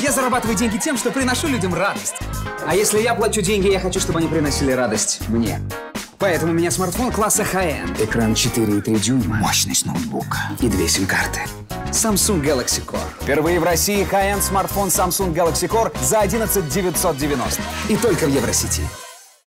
Я зарабатываю деньги тем, что приношу людям радость. А если я плачу деньги, я хочу, чтобы они приносили радость мне. Поэтому у меня смартфон класса High-End. Экран 4,3 дюйма, мощность ноутбука и 2 сим-карты. Samsung Galaxy Core. Впервые в России High-End смартфон Samsung Galaxy Core за 11 990. И только в Евросети.